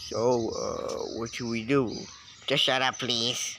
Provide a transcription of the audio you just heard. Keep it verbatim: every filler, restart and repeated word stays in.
So, uh, what should we do? Just shut up, please.